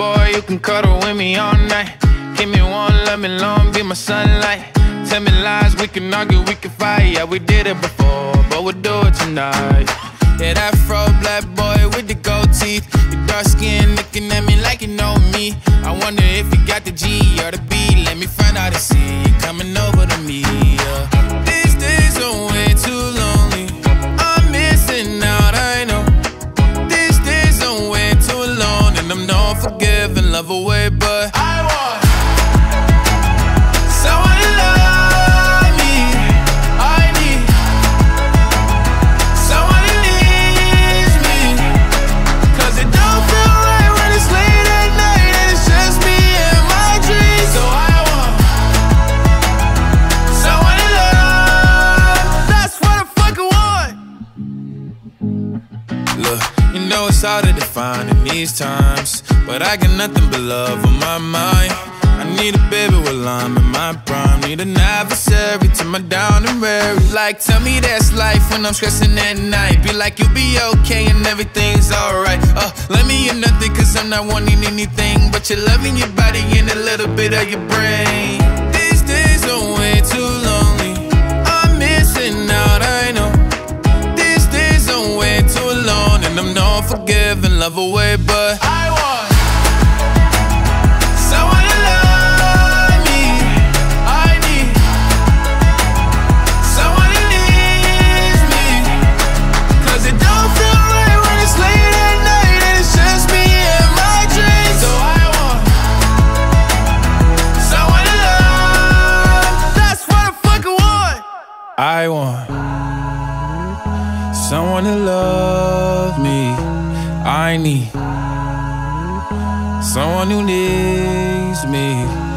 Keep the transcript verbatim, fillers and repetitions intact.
boy, you can cuddle with me all night. Give me one, let me long, be my sunlight. Tell me lies, we can argue, we can fight. Yeah, we did it before, but we'll do it tonight. Yeah, that fro black boy with the gold teeth. Your dark skin looking at me like you know me. I wonder if you got the G or the B. Let me find out and see you coming over to me. Yeah. These days are way too lonely. I'm missing out, I know. These days are way too alone, and I'm not forgiving, love away, but I want someone to love me. I need someone who needs me, 'cause it don't feel right when it's late at night and it's just me and my dreams. So I want someone to love. That's what I fucking want. Look, you know it's hard to define in these times, but I got nothing but love on my mind. I need a baby while I'm in my prime. Need an adversary to my down and weary. Like, tell me that's life when I'm stressing at night. Be like, you'll be okay and everything's alright. Uh, let me in nothing, 'cause I'm not wanting anything but your love in your body and a little bit of your brain. These days are way too lonely. I'm missing out, I know. These days are way too alone, and I'm not forgiving, love away, but I want someone to love me. I need someone who needs me, 'cause it don't feel right when it's late at night and it's just me and my dreams. So I want someone to love. That's what I fucking want. I want someone to love me. I need someone who needs me.